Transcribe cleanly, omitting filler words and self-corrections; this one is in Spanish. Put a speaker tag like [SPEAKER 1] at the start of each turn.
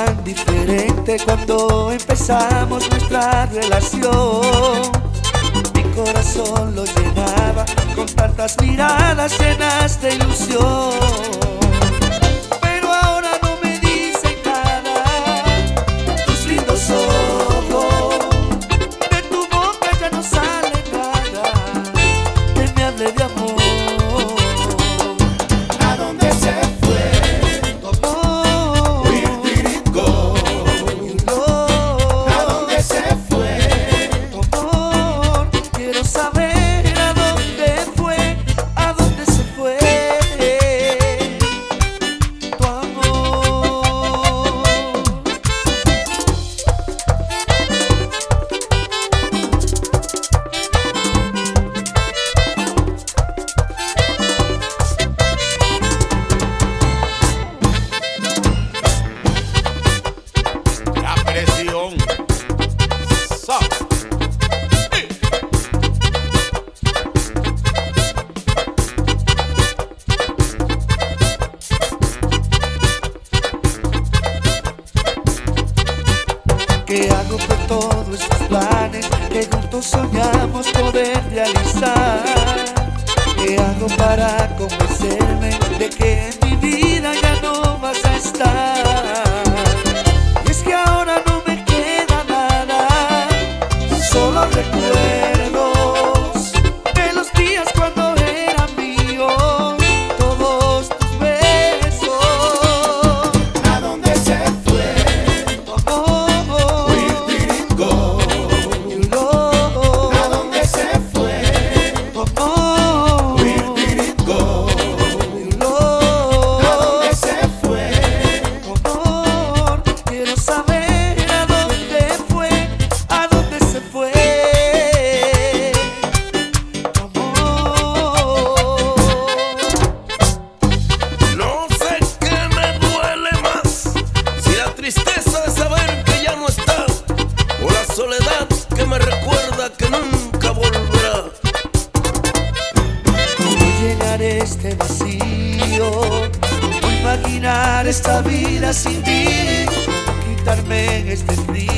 [SPEAKER 1] tan diferente cuando empezamos nuestra relación. Mi corazón lo llenaba con tantas miradas llenas de ilusión. Pero ahora no me dicen nada tus lindos ojos, de tu boca ya no sale nada que me hable de amor. ¿Qué hago por todos estos planes que juntos soñamos poder realizar? ¿Qué hago para convencerme de que en mi vida ya no vas a estar? Y es que ahora no me queda nada, solo recuerdos de los días cuando eran míos, todos tus besos.
[SPEAKER 2] ¿A dónde se fue?
[SPEAKER 3] Soledad que me recuerda que nunca volverá.
[SPEAKER 1] ¿Cómo llenar este vacío? ¿Cómo imaginar esta vida sin ti? Quitarme este frío